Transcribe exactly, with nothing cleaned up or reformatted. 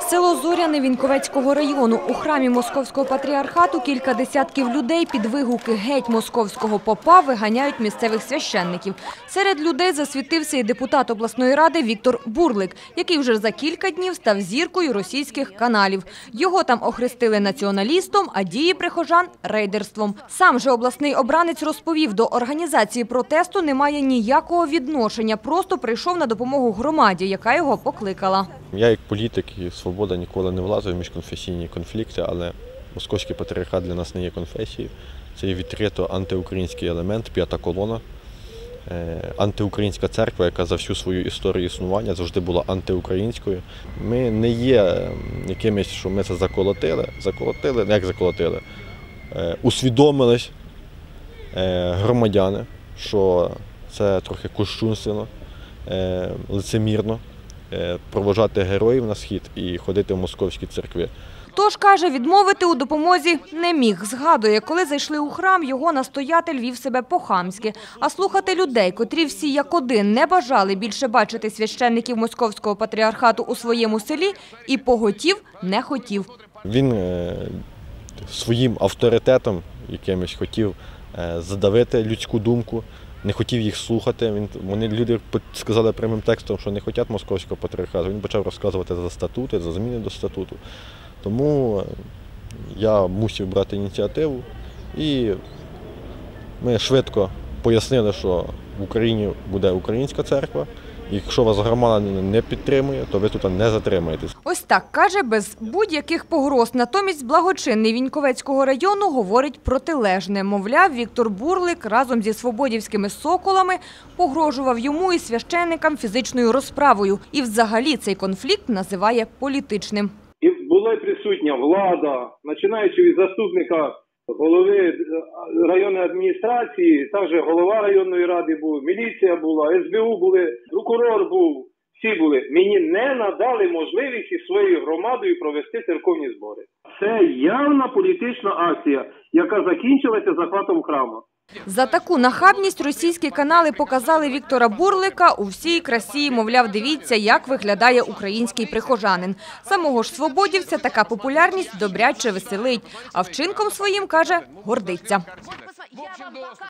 Село Зоряне Віньковецького району. У храмі Московського патріархату кілька десятків людей під вигуки «Геть московського попа» виганяють місцевих священників. Серед людей засвітився і депутат обласної ради Віктор Бурлик, який вже за кілька днів став зіркою російських каналів. Його там охрестили націоналістом, а дії прихожан – рейдерством. Сам же обласний обранець розповів, до організації протесту немає ніякого відношення, просто прийшов на допомогу громаді, яка його покликала. Я як політик і «Свобода» ніколи не влазив в міжконфесійні конфлікти, але Московський патріархат для нас не є конфесією. Це є відкрито антиукраїнський елемент, п'ята колона. Антиукраїнська церква, яка за всю свою історію існування завжди була антиукраїнською. Ми не є якимось, що ми це заколотили, заколотили, як заколотили, усвідомились громадяни, що це трохи кощунственно, лицемірно проводжати героїв на схід і ходити в московські церкви. Тож, каже, відмовити у допомозі не міг. Згадує, коли зайшли у храм, його настоятель вів себе по-хамськи. А слухати людей, котрі всі як один не бажали більше бачити священників Московського патріархату у своєму селі, і поготів не хотів. Він своїм авторитетом якимось хотів задавити людську думку, не хотів їх слухати. Він, вони, люди сказали прямим текстом, що не хочуть Московського патріархату. Він почав розказувати за статути, за зміни до статуту. Тому я мусив брати ініціативу, і ми швидко пояснили, що в Україні буде українська церква. Якщо вас громада не підтримує, то ви тут не затримаєтесь. Ось так, каже, без будь-яких погроз. Натомість благочинний Віньковецького району говорить протилежне. Мовляв, Віктор Бурлик разом зі свободівськими соколами погрожував йому і священникам фізичною розправою. І взагалі цей конфлікт називає політичним. І була присутня влада, починаючи від заступника голови районної адміністрації, також голова районної ради був, міліція була, ес бе у були, прокурор був, всі були. Мені не надали можливість із своєю громадою провести церковні збори. Це явна політична акція, яка закінчилася захватом храму. За таку нахабність російські канали показали Віктора Бурлика у всій красі. Мовляв, дивіться, як виглядає український прихожанин. Самого ж свободівця така популярність добряче веселить. А вчинком своїм, каже, гордиться.